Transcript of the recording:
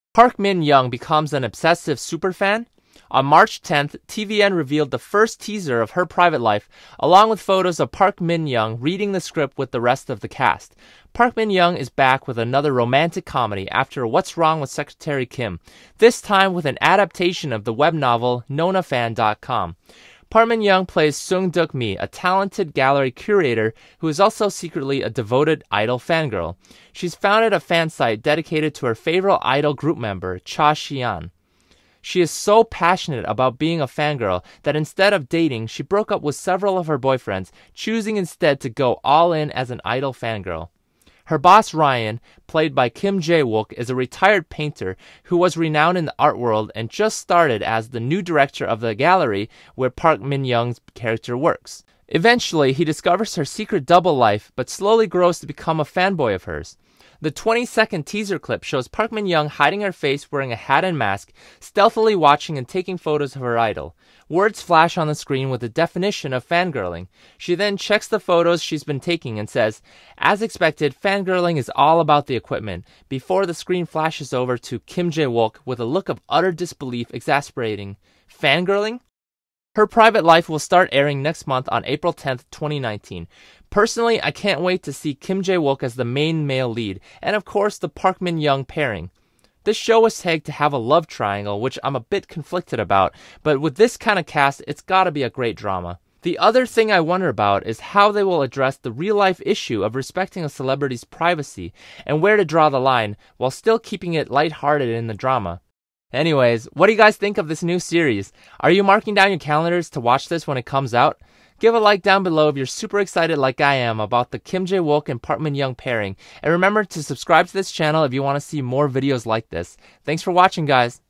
Park Min-young becomes an obsessive superfan. On March 10th, TVN revealed the first teaser of her private life, along with photos of Park Min-young reading the script with the rest of the cast. Park Min-young is back with another romantic comedy after What's Wrong with Secretary Kim, this time with an adaptation of the web novel nonafan.com. Park Min-young plays Sung Duk-mi, a talented gallery curator who is also secretly a devoted idol fangirl. She's founded a fan site dedicated to her favorite idol group member, Cha Xian. She is so passionate about being a fangirl that instead of dating, she broke up with several of her boyfriends, choosing instead to go all in as an idol fangirl. Her boss Ryan, played by Jae Wook, is a retired painter who was renowned in the art world and just started as the new director of the gallery where Park Min-young's character works. Eventually, he discovers her secret double life, but slowly grows to become a fanboy of hers. The 20-second teaser clip shows Park Min-young hiding her face wearing a hat and mask, stealthily watching and taking photos of her idol. Words flash on the screen with the definition of fangirling. She then checks the photos she's been taking and says, "As expected, fangirling is all about the equipment," before the screen flashes over to Jae Wook with a look of utter disbelief exasperating. Fangirling? Her private life will start airing next month on April 10th, 2019. Personally, I can't wait to see Jae Wook as the main male lead, and of course the Park Min-young pairing. This show was tagged to have a love triangle, which I'm a bit conflicted about, but with this kind of cast, it's gotta be a great drama. The other thing I wonder about is how they will address the real-life issue of respecting a celebrity's privacy, and where to draw the line, while still keeping it lighthearted in the drama. Anyways, what do you guys think of this new series? Are you marking down your calendars to watch this when it comes out? Give a like down below if you're super excited like I am about the Jae Wook and Park Min-young pairing. And remember to subscribe to this channel if you want to see more videos like this. Thanks for watching, guys.